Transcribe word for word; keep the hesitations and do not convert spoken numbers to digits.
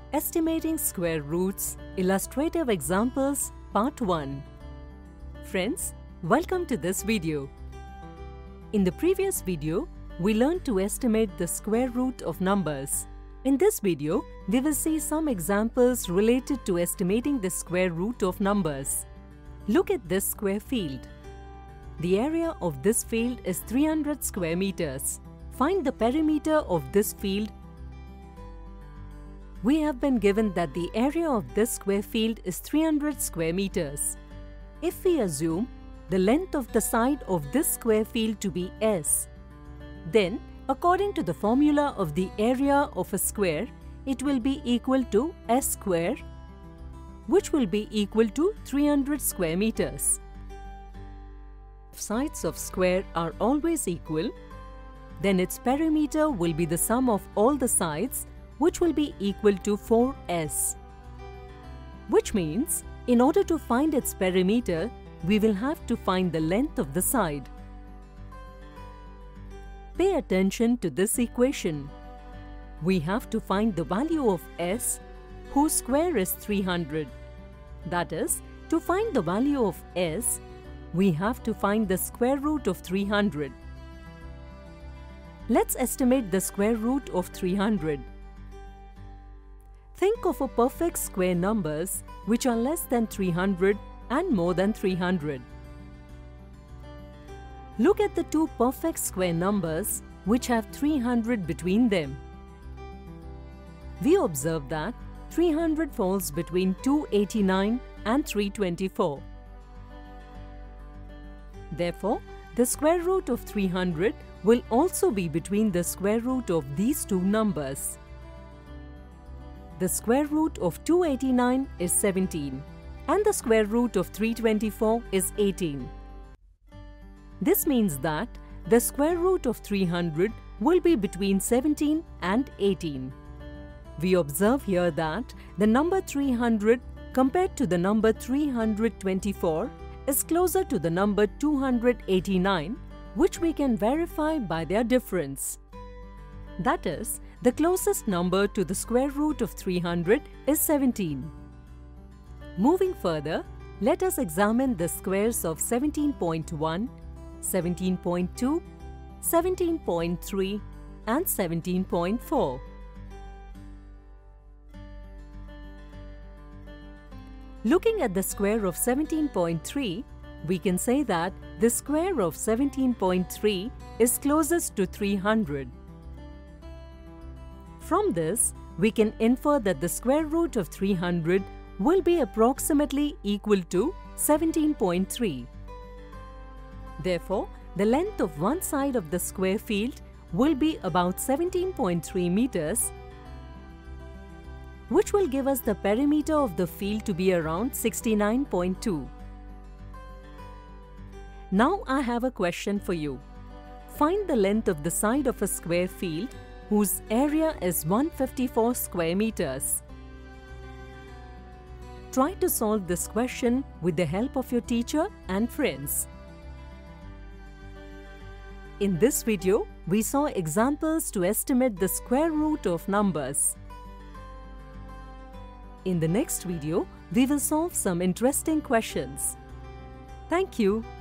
Estimating Square Roots Illustrative Examples Part one. Friends, welcome to this video. In the previous video, we learned to estimate the square root of numbers. In this video, we will see some examples related to estimating the square root of numbers. Look at this square field. The area of this field is three hundred square meters. Find the perimeter of this field. We have been given that the area of this square field is three hundred square meters. If we assume the length of the side of this square field to be S, then according to the formula of the area of a square, it will be equal to S square, which will be equal to three hundred square meters. If sides of square are always equal, then its perimeter will be the sum of all the sides, which will be equal to four S. Which means, in order to find its perimeter, we will have to find the length of the side. Pay attention to this equation. We have to find the value of S, whose square is three hundred. That is, to find the value of S, we have to find the square root of three hundred. Let's estimate the square root of three hundred. Think of a perfect square numbers which are less than three hundred and more than three hundred. Look at the two perfect square numbers which have three hundred between them. We observe that three hundred falls between two hundred eighty-nine and three hundred twenty-four. Therefore, the square root of three hundred will also be between the square root of these two numbers. The square root of two hundred eighty-nine is seventeen and the square root of three hundred twenty-four is eighteen. This means that the square root of three hundred will be between seventeen and eighteen. We observe here that the number three hundred compared to the number three hundred twenty-four is closer to the number two hundred eighty-nine, which we can verify by their difference. That is, the closest number to the square root of three hundred is seventeen. Moving further, let us examine the squares of seventeen point one, seventeen point two, seventeen point three and seventeen point four. Looking at the square of seventeen point three, we can say that the square of seventeen point three is closest to three hundred. From this, we can infer that the square root of three hundred will be approximately equal to seventeen point three. Therefore, the length of one side of the square field will be about seventeen point three meters, which will give us the perimeter of the field to be around sixty-nine point two. Now I have a question for you. Find the length of the side of a square field whose area is one hundred fifty-four square meters. Try to solve this question with the help of your teacher and friends. In this video, we saw examples to estimate the square root of numbers. In the next video, we will solve some interesting questions. Thank you.